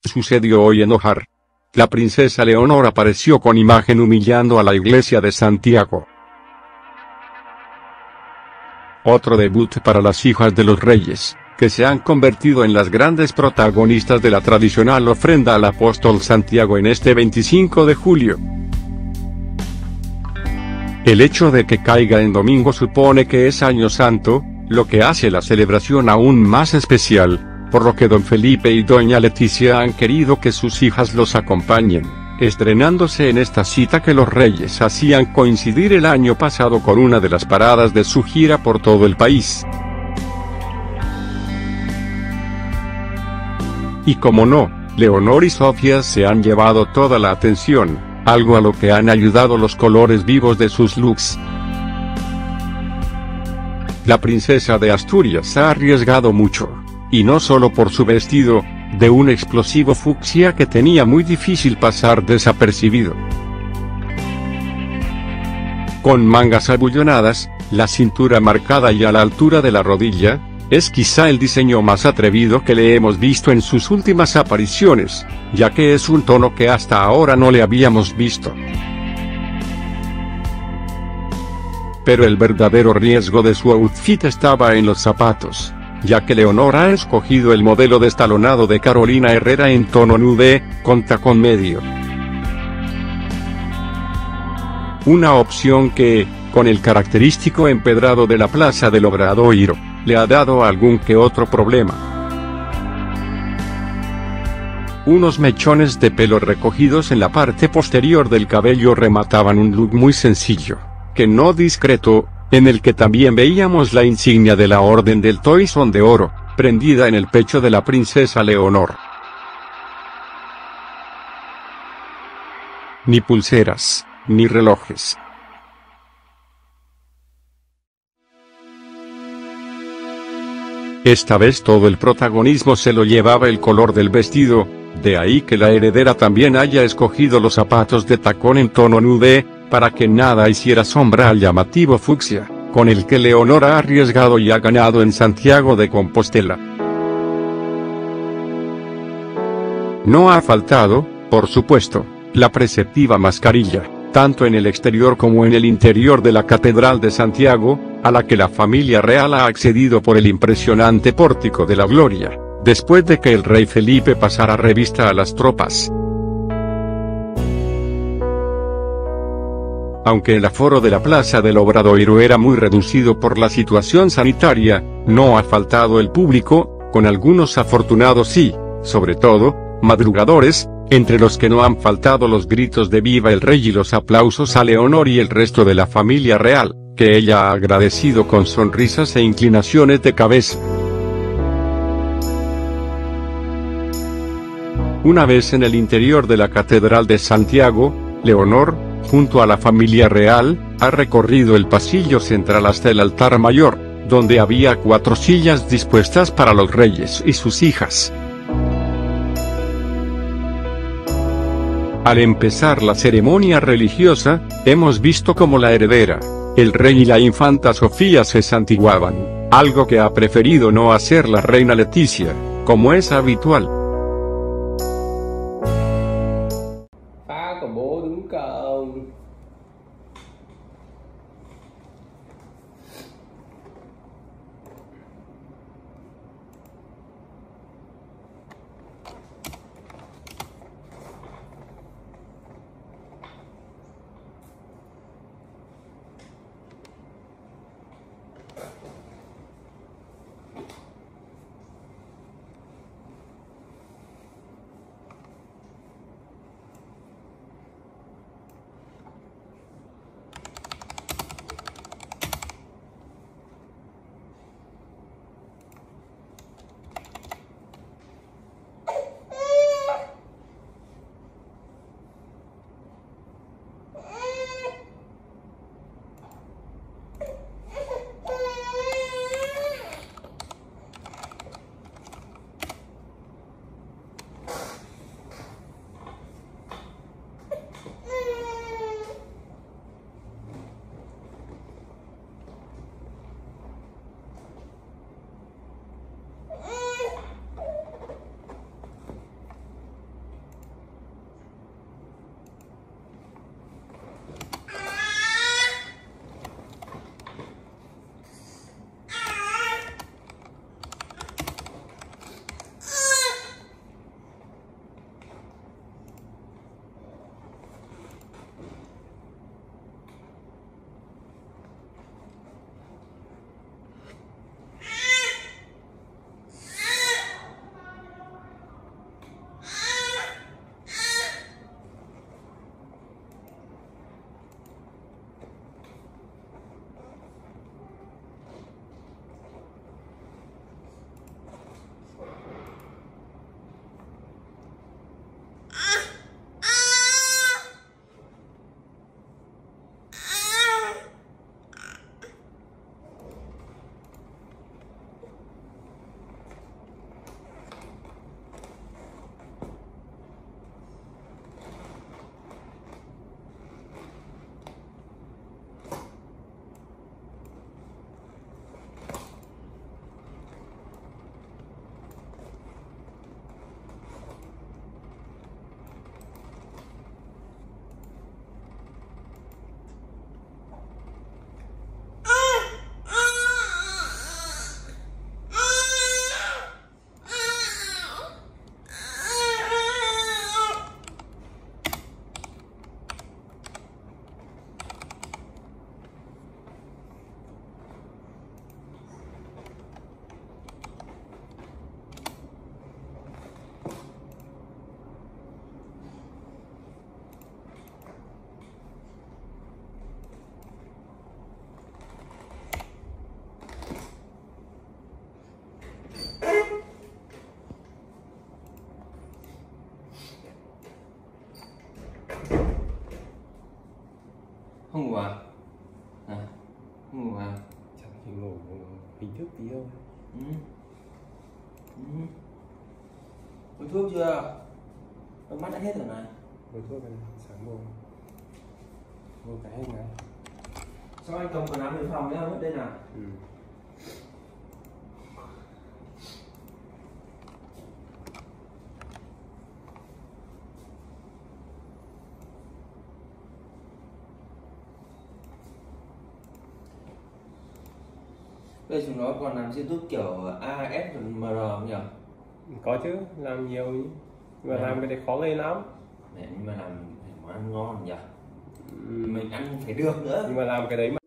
sucedió hoy en O'Hare. La princesa Leonor apareció con imagen humillando a la iglesia de Santiago. Otro debut para las hijas de los reyes, que se han convertido en las grandes protagonistas de la tradicional ofrenda al apóstol Santiago en este 25 de julio. El hecho de que caiga en domingo supone que es Año Santo, lo que hace la celebración aún más especial, por lo que don Felipe y doña Leticia han querido que sus hijas los acompañen, estrenándose en esta cita que los reyes hacían coincidir el año pasado con una de las paradas de su gira por todo el país. Y como no, Leonor y Sofía se han llevado toda la atención, algo a lo que han ayudado los colores vivos de sus looks. La princesa de Asturias ha arriesgado mucho, y no solo por su vestido, de un explosivo fucsia que tenía muy difícil pasar desapercibido. Con mangas abullonadas, la cintura marcada y a la altura de la rodilla, es quizá el diseño más atrevido que le hemos visto en sus últimas apariciones, ya que es un tono que hasta ahora no le habíamos visto. Pero el verdadero riesgo de su outfit estaba en los zapatos, ya que Leonor ha escogido el modelo destalonado de Carolina Herrera en tono nude, con tacón medio. Una opción que, con el característico empedrado de la Plaza del Obradoiro, le ha dado algún que otro problema. Unos mechones de pelo recogidos en la parte posterior del cabello remataban un look muy sencillo, que no discreto, en el que también veíamos la insignia de la Orden del Toisón de Oro, prendida en el pecho de la princesa Leonor. Ni pulseras, ni relojes. Esta vez todo el protagonismo se lo llevaba el color del vestido, de ahí que la heredera también haya escogido los zapatos de tacón en tono nude, para que nada hiciera sombra al llamativo fucsia, con el que Leonor ha arriesgado y ha ganado en Santiago de Compostela. No ha faltado, por supuesto, la preceptiva mascarilla, tanto en el exterior como en el interior de la Catedral de Santiago, a la que la familia real ha accedido por el impresionante Pórtico de la Gloria, después de que el rey Felipe pasara revista a las tropas. Aunque el aforo de la Plaza del Obradoiro era muy reducido por la situación sanitaria, no ha faltado el público, con algunos afortunados y, sobre todo, madrugadores, entre los que no han faltado los gritos de viva el rey y los aplausos a Leonor y el resto de la familia real, que ella ha agradecido con sonrisas e inclinaciones de cabeza. Una vez en el interior de la Catedral de Santiago, Leonor, junto a la familia real, ha recorrido el pasillo central hasta el altar mayor, donde había 4 sillas dispuestas para los reyes y sus hijas. Al empezar la ceremonia religiosa, hemos visto cómo la heredera, el rey y la infanta Sofía se santiguaban, algo que ha preferido no hacer la reina Leticia, como es habitual. Không ngủ à? À, không ngủ à? Chẳng chỉ ngủ hình thức tí thôi. Uống thuốc chưa? Đôi mắt đã hết rồi này. Uống thuốc này, sáng mua cái hết ngay. Sao anh cầm quần áo về phòng nhá, mất đây nào. Bây chúng nó còn làm YouTube kiểu ASMR không nhỉ? Có chứ, làm nhiều ý. Nhưng mà làm cái đấy khó lên lắm. Mẹ, nhưng mà làm phải món ăn ngon nhỉ? Mình ăn phải được nữa. Nhưng mà làm cái đấy mà